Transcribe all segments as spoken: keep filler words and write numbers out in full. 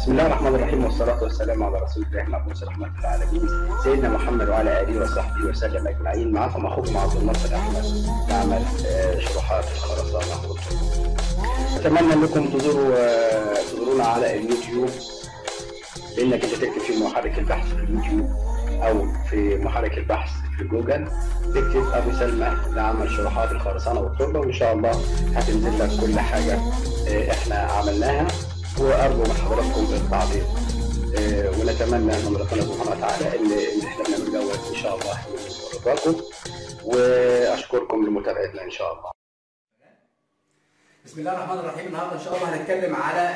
بسم الله الرحمن الرحيم والصلاة والسلام على رسول الله مبعوث رحمة العالمين سيدنا محمد وعلى آله وصحبه وسلم أجمعين. معكم أخوكم عبد الناصر أحمد بعمل شروحات الخرسانة. أتمنى أنكم تزوروا تزورونا على اليوتيوب، بأنك أنت تكتب في محرك البحث في اليوتيوب أو في محرك البحث في جوجل تكتب أبو سلمى لعمل شروحات الخرسانة والتربة، وإن شاء الله هتنزل لك كل حاجة إحنا عملناها. وارجو من حضراتكم التعليق أه ونتمنى من ربنا سبحانه وتعالى ان اللي احنا بنعمله دوت ان شاء الله ينال رضاكم، واشكركم لمتابعتنا ان شاء الله. بسم الله الرحمن الرحيم. النهارده ان شاء الله هنتكلم على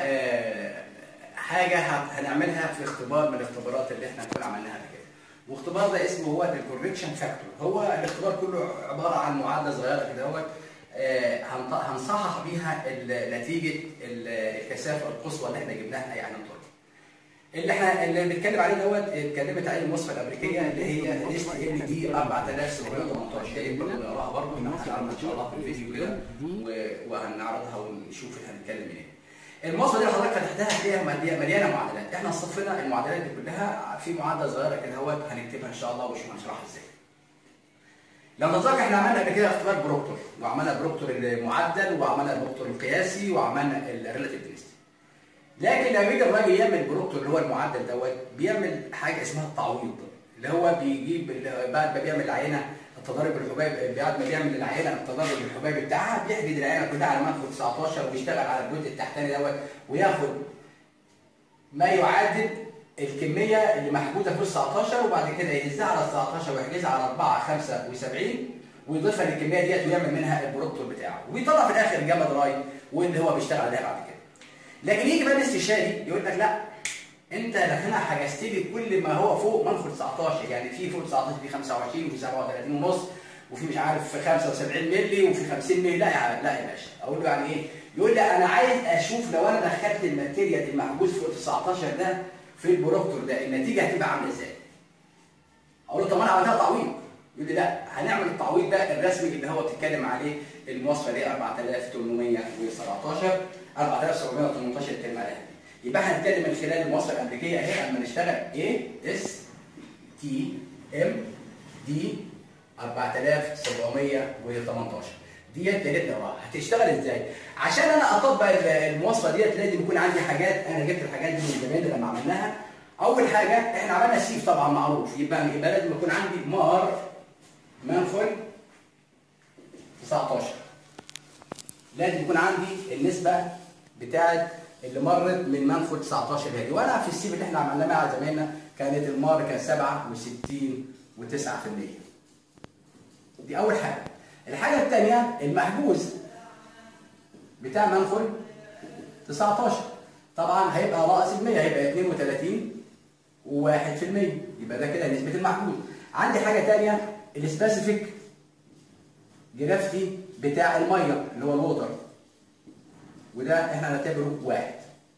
حاجه هنعملها في اختبار من الاختبارات اللي احنا كنا عملناها قبل كده، واختبار ده اسمه هو الكوركشن فاكتور. هو الاختبار كله عباره عن معادله صغيره كده اهوت هنصحح بيها نتيجه الكثافه القصوى اللي احنا جبناها يعني التربه. اللي احنا اللي بنتكلم عليه دوت اتكلمت عليه المواصفه الامريكيه اللي هي اس تي ام دي أربعة آلاف وسبعمية وتمنتاشر. دي نقراها برضه هنعرضها ان شاء الله في الفيديو كده وهنعرضها ونشوف احنا هنتكلم ايه. المواصفه دي اللي حضرتك فتحتها هتلاقيها مليانه معادلات. احنا صفينا المعادلات دي كلها في معادله صغيره كده اهوت هنكتبها ان شاء الله ونشوف هنشرحها ازاي. لو تتذكر احنا عملنا قبل كده اختبار بروكتور، وعملنا بروكتور المعدل وعملنا البروكتور القياسي وعملنا الريلاتيف دينستي. لكن لما يجي الراجل يعمل بروكتور اللي هو المعدل دوت بيعمل حاجه اسمها التعويض، اللي هو بيجيب بعد ما بيعمل العينه التضارب الحبيب، بعد ما بيعمل العينه التضارب الحبيبي بتاعها بيحدد العينه كلها على منفذ تسعتاشر وبيشتغل على الجزء التحتاني دوت وياخد ما يعادل الكميه اللي محجوزه في تسعتاشر وبعد كده يهزها على تسعتاشر ويحجزها على أربعة خمسة وسبعين ويضيفها للكميه ديت ويعمل منها البروكتور بتاعه ويطلع في الاخر جاما دراي واللي هو بيشتغل عليها بعد كده. لكن يجي بقى الاستشاري يقول لك لا، انت هنا حجزت لي كل ما هو فوق منفذ تسعتاشر، يعني في فوق تسعتاشر في خمسة وعشرين وفي سبعة وتلاتين ونص وفي مش عارف في خمسة وسبعين مللي وفي خمسين مللي. لا يا لا يا باشا. اقول له يعني ايه؟ يقول لي انا عايز اشوف لو انا دخلت الماتيريال المحجوز فوق تسعتاشر ده في البروكتور ده النتيجه هتبقى عامله ازاي؟ اقول له طب انا عملتها تعويض. يقول لي لا، هنعمل التعويض ده الرسمي اللي هو بتتكلم عليه المواصفه دي أربعة آلاف وتمنمية وسبعتاشر أربعة آلاف وسبعمية وتمنتاشر الكلمه عليها. يبقى احنا هنتكلم من خلال المواصفه الامريكيه اهي لما نشتغل ايه اس تي ام دي أربعة آلاف وسبعمية وتمنتاشر ديت تالتنا وراها. هتشتغل ازاي؟ عشان انا اطبق المواصفه ديت لازم يكون عندي حاجات. انا جبت الحاجات دي من زمان لما عملناها. اول حاجه احنا عملنا سيف طبعا معروف، يبقى يبقى لازم يكون عندي مار منفذ تسعتاشر. لازم يكون عندي النسبه بتاعت اللي مرت من منفذ تسعتاشر هذه، وانا في السيف اللي احنا عملناه مع زمايلنا كانت المار كان سبعة وستين وتسعة في المية. دي اول حاجه. الحاجه الثانيه المحجوز بتاع منفذ تسعتاشر طبعا هيبقى ناقص المية، هيبقى اتنين وتلاتين وواحد في المية، يبقى ده كده نسبه المحجوز. عندي حاجه ثانيه السبيسيفيك جرافتي بتاع الميه اللي هو الووتر، وده احنا هنعتبره واحد.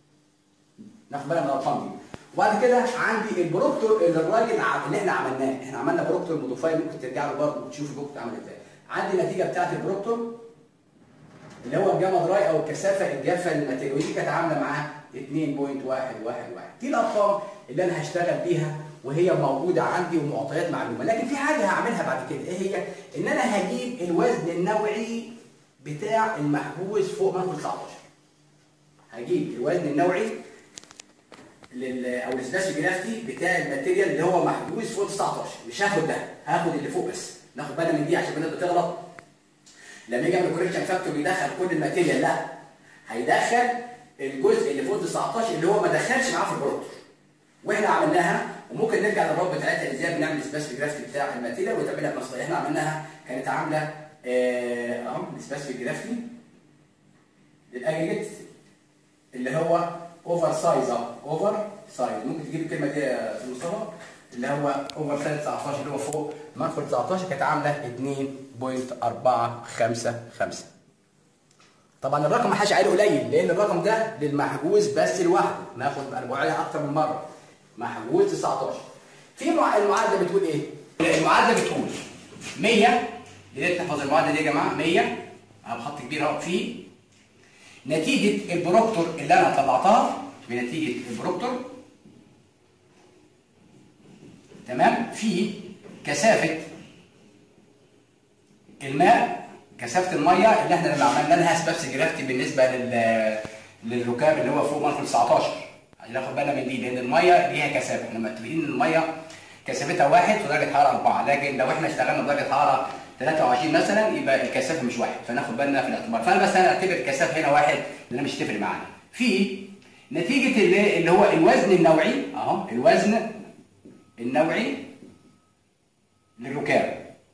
ناخد بالنا من الارقام دي. وبعد كده عندي البروكتور اللي الراجل اللي احنا عملناه، احنا عملنا بروكتور موديفاي ممكن ترجع له برضه وتشوف البروكتور عامل ازاي. عندي النتيجه بتاعت البروكتور اللي هو الجاما دراي او الكثافه الجافه للماتيريال، ودي كانت عامله معاه اتنين فاصلة واحد واحد واحد. دي الارقام اللي انا هشتغل بيها وهي موجوده عندي ومعطيات معلومه. لكن في حاجه هعملها بعد كده ايه هي؟ ان انا هجيب الوزن النوعي بتاع المحجوز فوق منفذ تسعتاشر. هجيب الوزن النوعي او السبيسيفيك جرافتي بتاع الماتيريال اللي هو محجوز فوق تسعتاشر. مش هاخد ده، هاخد اللي فوق بس. ناخد بالنا من دي عشان الناس بتغلط. لما يجي يعمل كوركشن فاكتور بيدخل كل الماتيريال، لا، هيدخل الجزء اللي فوق تسعتاشر اللي هو ما دخلش معاه في البروكتور. واحنا عملناها وممكن نرجع للرابط بتاعتها ازاي بنعمل سبيسيفيك جرافتي بتاع الماتيريال وتعملها بنص. احنا عملناها كانت عامله اهو سبيسيفيك جرافتي للاجريجيت اللي هو اوفر سايز اب اوفر سايز. ممكن تجيب الكلمه دي في مصطلح اللي هو اوفر سايز تسعتاشر اللي هو فوق منفذ تسعتاشر كانت عامله اتنين فاصلة أربعة خمسة خمسة. طبعا الرقم ما حدش عايله قليل لان الرقم ده للمحجوز بس لوحده. ناخد المعادله اكتر من مره. محجوز تسعتاشر. في المعادله بتقول ايه؟ المعادله بتقول مية. يا ريت نحفظ المعادله دي يا جماعه. مية انا بخط كبير اهو في نتيجه البروكتور اللي انا طلعتها بنتيجه البروكتور، تمام، في كثافه الماء، كثافه الميه اللي احنا لما عملنا لها سبابس جرافتي بالنسبه لل للركام اللي هو فوق منخل تسعتاشر، ناخد بالنا من دي لان الميه ليها كثافه، احنا متفقين ان الميه كثافتها واحد في درجه حراره أربعة، لكن لو احنا اشتغلنا بدرجه حراره ثلاثة وعشرين مثلا يبقى الكثافه مش واحد، فناخد بالنا في الاعتبار. فانا بس انا اعتبر الكثافه هنا واحد لان مش تفرق معانا. في نتيجه اللي, اللي هو الوزن النوعي اهو، الوزن النوعي للركام.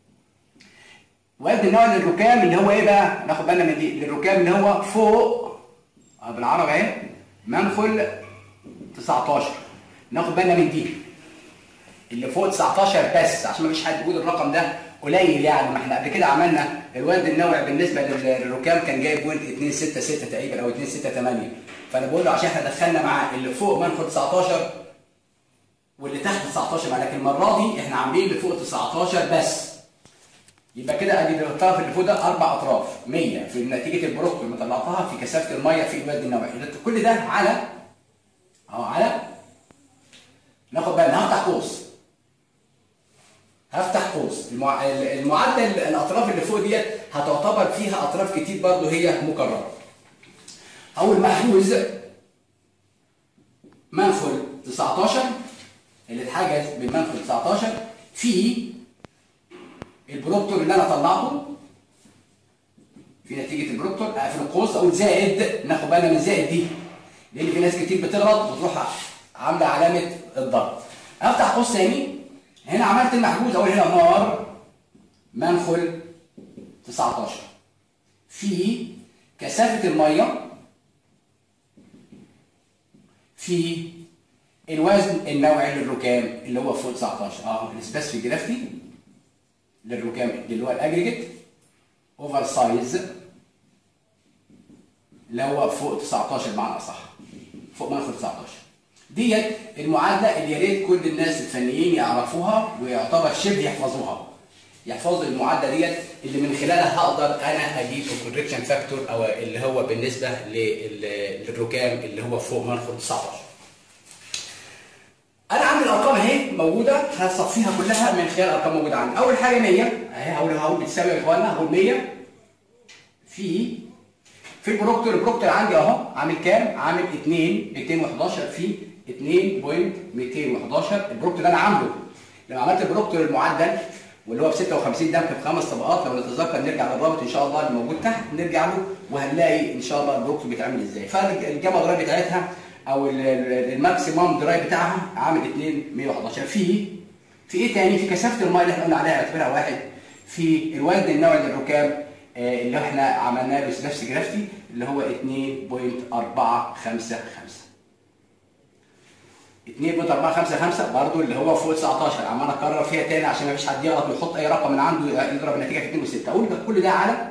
وزن النوعي للركام اللي هو ايه بقى؟ ناخد بالنا من دي، للركام اللي هو فوق بالعربي اهي منخل تسعتاشر، ناخد بالنا من دي اللي فوق تسعتاشر بس عشان ما فيش حد يقول الرقم ده قليل يعني. ما احنا قبل كده عملنا الوزن النوعي بالنسبه للركام كان جايب بوينت اتنين ستة ستة تقريبا او اتنين ستة تمانية، فانا بقول له عشان احنا دخلنا معاه اللي فوق منخل تسعتاشر واللي تحت تسعتاشر، لكن المره دي احنا عاملين اللي فوق تسعتاشر بس. يبقى كده ادي الطرف اللي فوق ده اربع اطراف مية في نتيجه البروكتور اللي طلعتها في كثافه الميه في الوزن النوعي. كل ده على اهو على ناخد بالنا، هفتح قوس هفتح قوس المع... المعدل الاطراف اللي فوق ديت هتعتبر فيها اطراف كتير برضه هي مكرره. اول محجوز منخل تسعتاشر اللي اتحجز بالمنخل تسعتاشر في البروكتور اللي انا طلعته في نتيجه البروكتور، اقفل القوس اقول زائد، ناخد بالنا من زائد دي لان في ناس كتير بتغلط وتروح عامله علامه الضغط. افتح قوس ثاني، هنا عملت المحجوز اقول هنا نار منخل تسعتاشر في كثافه الميه في الوزن النوعي للركام اللي هو فوق تسعتاشر، اه السبيسيفيك جرافتي للركام اللي هو الاجريجيت اوفر سايز اللي هو فوق تسعتاشر بمعنى اصح، فوق منخل تسعتاشر. ديت المعادله اللي يا ريت كل الناس الفنيين يعرفوها ويعتبر شبه يحفظوها. يحفظوا المعادله ديت اللي من خلالها هقدر انا اجيب الكوركشن فاكتور او اللي هو بالنسبه للركام اللي هو فوق منخل تسعتاشر. انا عندي الارقام اهي موجوده، هصفيها كلها من خلال ارقام موجوده عندي. اول حاجه مية اهي، هقول هقول بتساوي يا اخوانا، هقول مية في في البروكتور. البروكتور عندي اهو عامل كام؟ عامل اتنين ميتين وحداشر في اتنين بوينت ميتين وحداشر. البروكتور اللي انا عامله لما عملت البروكتور المعدل واللي هو ب ستة وخمسين دمك بخمس طبقات، لو نتذكر نرجع للرابط ان شاء الله اللي موجود تحت نرجع له وهنلاقي ان شاء الله البروكتور بيتعمل ازاي. فالجاما درايف بتاعتها او الماكسيمم درايف بتاعها عامل اتنين مية وحداشر. في في ايه تاني؟ في كثافه الميه اللي احنا قلنا عليها اعتبرها واحد، في الوزن النوعي للركام اللي احنا عملناه له سبابس جرافتي اللي هو اتنين بوينت اربعة خمسة خمسة. اتنين بوينت اربعة خمسة خمسة برضه اللي هو فوق تسعتاشر، عمال اكرر فيها تاني عشان ما فيش حد يغلط ويحط اي رقم من عنده يضرب النتيجه في اتنين وستة. اقول كل ده على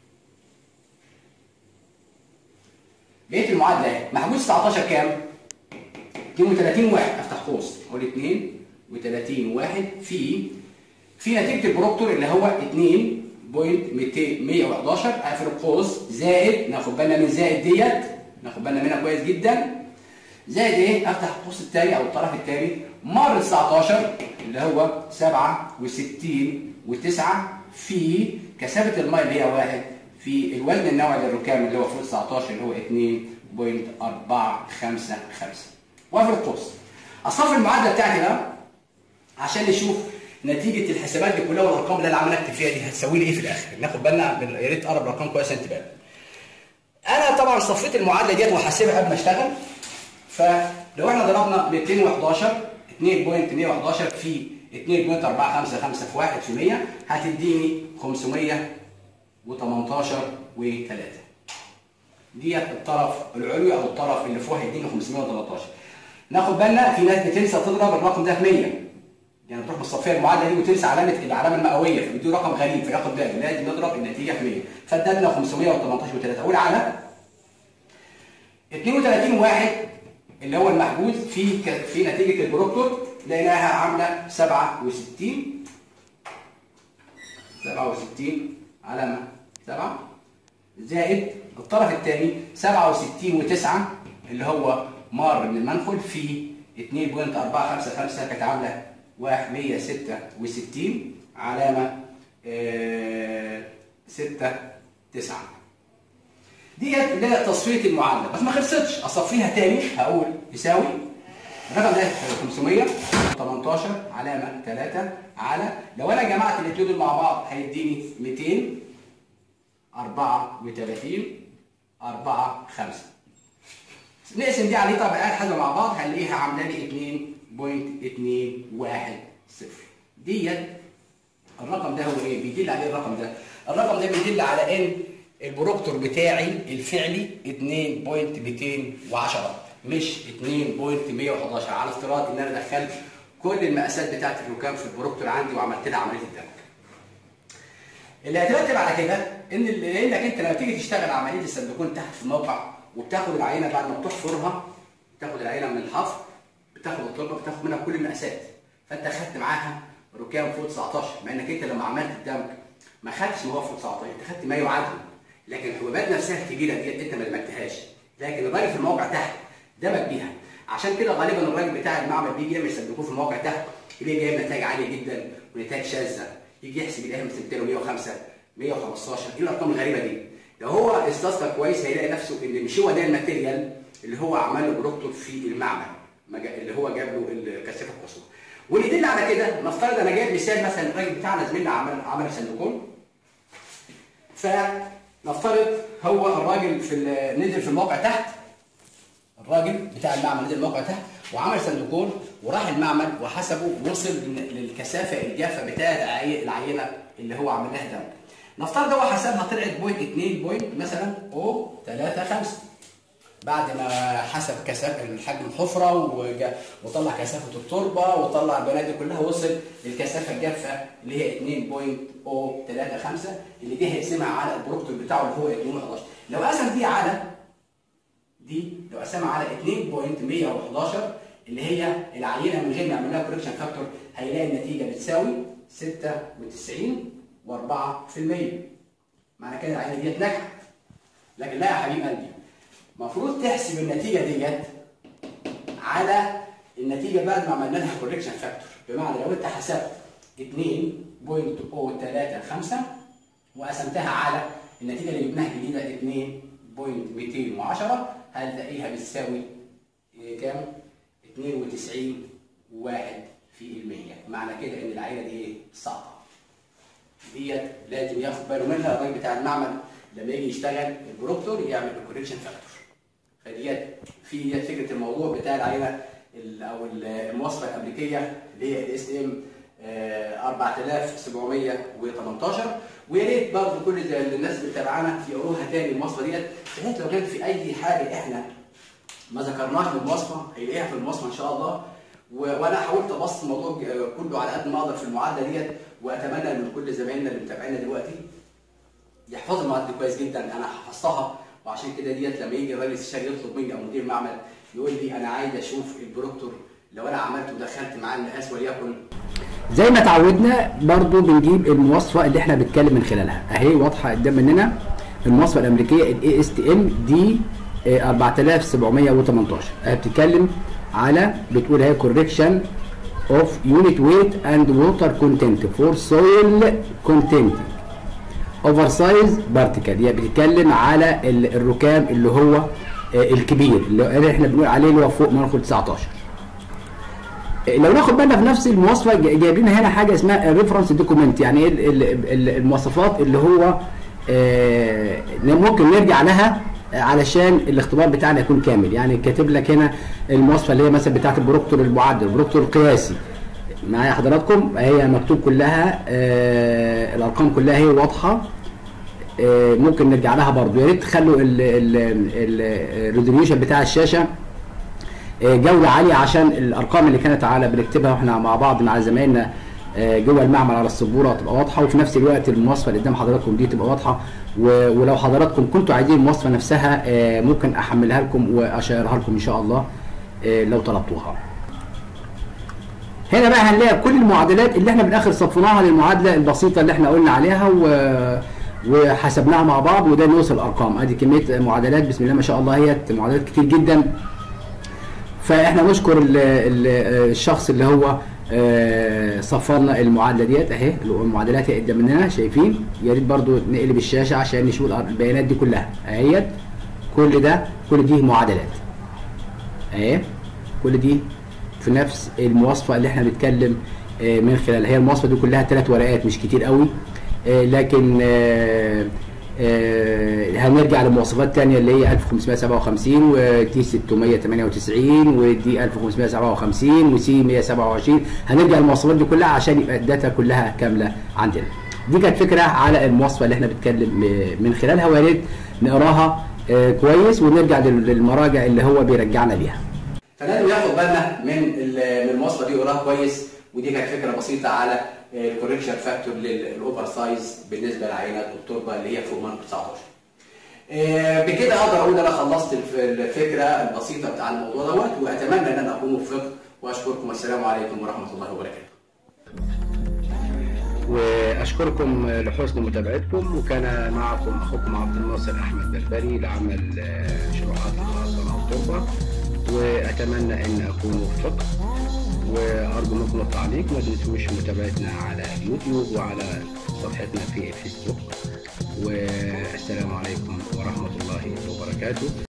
بقيه المعادله اهي. محجوز تسعتاشر كام؟ اتنين وتلاتين واحد، افتح قوس اقول اتنين وتلاتين واحد في في نتيجه البروكتور اللي هو اتنين بوينت مية وحداشر، اقفل القوس زائد، ناخد بالنا من زائد ديت، ناخد بالنا منها كويس جدا. زائد ايه؟ افتح القوس الثاني او الطرف الثاني مر تسعتاشر اللي هو سبعة وستين وتسعة في كثافه الميه اللي هي واحد في الوزن النوعي للركام اللي هو فوق تسعتاشر اللي هو اتنين بوينت اربعة خمسة خمسة. واقفل القوس. اصفي المعادله بتاعتي بقى عشان نشوف نتيجه الحسابات دي كلها والارقام اللي انا عمال اكتب فيها دي هتساوي لي ايه في الاخر. ناخد بالنا، يا ريت اقرب الارقام كويس انت بالك. انا طبعا صفيت المعادله ديت وهحسبها قبل ما اشتغل. فلو احنا ضربنا ميتين وحداشر اتنين بوينت مية وحداشر في اتنين بوينت اربعة خمسة خمسة في واحد في مية هتديني خمسمية وتمنتاشر وتلاتة. ديت الطرف العلوي او الطرف اللي فوق هيديني خمسمية وتلتاشر. ناخد بالنا في ناس بتنسى تضرب الرقم ده في مية، يعني تروح مصفيه المعادله دي وتنسى علامه العلامه المئويه فبيديه رقم غريب فياخد باله، لازم نضرب النتيجه في مية. فادالنا خمسمية وتمنتاشر وتلاتة. اقول على اتنين وتلاتين واحد اللي هو المحجوز في في نتيجه البروكتور لقيناها عامله سبعة وستين سبعة وستين علامه سبعة زائد الطرف الثاني سبعة وستين وتسعة اللي هو مار من المنخل في اتنين فاصلة أربعة خمسة خمسة كانت عامله مية وستة وستين علامه اه ستة تسعة. ديت اللي هي تصفيه المعادله، بس ما خلصتش، اصفيها تاني هقول يساوي الرقم ده خمسمية وتمنتاشر علامه تلاتة على، لو انا جمعت الاثنين دول مع بعض هيديني ميتين أربعة وتلاتين أربعة خمسة. نقسم دي عليه طبعا حاجه مع بعض هنلاقيها عامله لي اتنين فاصلة اتنين واحد صفر. ديت الرقم ده هو ايه؟ بيدل عليه الرقم ده. الرقم ده بيدل على ان البروكتور بتاعي الفعلي اتنين فاصلة ميتين وعشرة مش اتنين فاصلة مية وحداشر، على افتراض ان انا دخلت كل المقاسات بتاعت الركام في البروكتور عندي وعملت لها عمليه الدمج. اللي هيترتب على كده ان لانك انت لما تيجي تشتغل عمليه السندوكون تحت في الموقع وبتاخد العينه بعد ما بتحفرها، بتاخد العينه من الحفر، بتاخد التربه، بتاخد منها كل المقاسات، فانت اخدت معاها ركام فوق تسعتاشر، مع انك انت لما عملت الدمج ما خدتش ما هو فوق تسعتاشر، انت خدت ما يعادله، لكن الحبوبات نفسها الكبيره ديت انت ما دمجتهاش، لكن الراجل في الموقع تحت دمج بيها. عشان كده غالبا الراجل بتاع المعمل بيجي يعمل سندوكون في الموقع تحت يلاقي جايب نتائج عاليه جدا ونتائج شاذه، يجي يحسب يلاقيها مثلا ميتين ومية وخمسة مية وخمستاشر، ايه الارقام الغريبه دي؟ لو هو استذكر كويس هيلاقي نفسه ان مش هو ده الماتيريال اللي هو عمل له بروكتور في المعمل، اللي هو جاب له الكثافه القصوى. واللي يدل على كده نفترض انا جايب مثال، مثلا الراجل بتاعنا زميلنا عمل عمل سندوكون، فنفترض هو الراجل في نزل في الموقع تحت، الراجل بتاع المعمل نزل الموقع تحت وعمل سندوكون وراح المعمل وحسبه وصل للكثافه الجافه بتاعت العينه اللي هو عمل لها دمج. نفترض هو حسبها طلعت بوينت اتنين بوينت مثلا او تلاتة خمسة، بعد ما حسب كثافه حجم الحفره وطلع كثافه التربه وطلع البيانات دي كلها وصل للكثافه الجافه اللي هي اتنين بوينت او تلاتة خمسة، اللي دي هيقسمها على البروكتور بتاعه اللي هو اتنين وحداشر. لو قسم دي على دي لو قسمها على اتنين فاصلة مية وحداشر اللي هي العينه من غير ما يعمل لها كوركشن فاكتور، هيلاقي النتيجه بتساوي ستة وتسعين وأربعة في المية. معنى كده العينه ديت نجحت. لكن لا يا حبيب قلبي، المفروض تحسب النتيجه ديت على النتيجه بعد ما عملنا لها كوركشن فاكتور، بمعنى لو انت حسبت اتنين فاصلة او تلاتة خمسة وقسمتها على النتيجه اللي جبناها الجديده اتنين فاصلة ميتين وعشرة هتلاقيها بتساوي كام؟ اتنين وتسعين واحد في المية. معنى كده ان العينه دي ايه؟ ساقطه. ديت لازم ياخد باله منها الراجل بتاع المعمل لما يجي يشتغل البروكتور يعمل الكوركشن فاكتور. فديت في ديت فكره الموضوع بتاع العينه او المواصفه الامريكيه اللي هي الاس ام أربعة آلاف وسبعمية وتمنتاشر. ويا ريت برضه كل الناس اللي بتابعانا يقروها تاني المواصفه ديت، بحيث لو كان في اي حاجه احنا ما ذكرناش من المواصفه هيلاقيها في المواصفه ان شاء الله. وانا حاولت ابسط الموضوع كله على قد ما اقدر في المعادله ديت، واتمنى ان كل زمايلنا اللي متابعينا دلوقتي يحفظوا المعادله كويس جدا. انا حفظتها، وعشان كده ديت لما يجي الراجل الشاري يطلب مني او مدير معمل يقول لي انا عايز اشوف البروكتور، لو انا عملت ودخلت معاه المقاس وليكن زي ما اتعودنا برضو بنجيب المواصفه اللي احنا بنتكلم من خلالها اهي واضحه قدام مننا. المواصفه الامريكيه الاي اس تي ام دي أربعة آلاف وسبعمية وتمنتاشر اهي بتتكلم على بتقول اهي كوركشن اوف يونت ويت اند ووتر كونتنت فور سويل كونتنت اوفر سايز بارتيكل، يعني بتتكلم على الركام اللي هو الكبير اللي احنا بنقول عليه اللي هو فوق منخل تسعتاشر. لو ناخد بالنا في نفس المواصفه جايب لنا هنا حاجه اسمها الريفرنس دوكيمنت، يعني ايه المواصفات اللي هو ممكن نرجع لها علشان الاختبار بتاعنا يكون كامل. يعني كاتب لك هنا المواصفه اللي هي مثلا بتاعت البروكتور المعدل، البروكتور القياسي معايا حضراتكم، هي مكتوب كلها الارقام كلها هي واضحه، ممكن نرجع لها برضو. يا ريت تخلوا الريزوليوشن بتاع الشاشه جوده عاليه عشان الارقام اللي كانت على بنكتبها واحنا مع بعض مع زمايلنا جوه المعمل على السبوره تبقى واضحه، وفي نفس الوقت المواصفه اللي قدام حضراتكم دي تبقى واضحه. ولو حضراتكم كنتوا عايزين المواصفه نفسها ممكن احملها لكم واشيرها لكم ان شاء الله لو طلبتوها. هنا بقى هنلاقي كل المعادلات اللي احنا بالاخر صفناها للمعادله البسيطه اللي احنا قلنا عليها وحسبناها مع بعض، وده نوصل الارقام. ادي كميه معادلات بسم الله ما شاء الله، هي معادلات كتير جدا فاحنا نشكر ال ال الشخص اللي هو صفرنا المعادله ديت اهي، المعادلات هي قدام مننا شايفين. يا ريت برضو نقلب الشاشه عشان نشوف البيانات دي كلها اهيت. كل ده كل دي معادلات اهي، كل دي في نفس المواصفه اللي احنا بنتكلم من خلالها. هي المواصفه دي كلها ثلاث ورقات مش كتير قوي، لكن هنرجع لمواصفات تانية اللي هي ألف وخمسمائة وسبعة وخمسين ودي ستمائة وثمانية وتسعين ودي ألف وخمسمائة وسبعة وخمسين وسي مائة وسبعة وعشرين. هنرجع للمواصفات دي كلها عشان يبقى الداتا كلها كامله عندنا. دي كانت فكره على المواصفه اللي احنا بنتكلم من خلالها، ويا ريت نقراها كويس ونرجع للمراجع اللي هو بيرجعنا ليها. فلازم ناخد بالنا من من المواصفه دي وقراها كويس. ودي كانت فكره بسيطه على الكوريكشن فاكتور للاوفر سايز بالنسبه لعينات التربه اللي هي فوق من تسعتاشر. بكده اقدر اقول انا خلصت الفكره البسيطه بتاع الموضوع دوت، واتمنى ان انا اكون وفقت، واشكركم. والسلام عليكم ورحمه الله وبركاته. واشكركم لحسن متابعتكم، وكان معكم اخوكم عبد الناصر احمد بربري لعمل شروحات الخرسانه والتربه، واتمنى ان اكون وفقت، وارجو منكم التعليق. ما تنسوش متابعتنا على اليوتيوب وعلى صفحتنا في الفيسبوك، والسلام عليكم ورحمه الله وبركاته.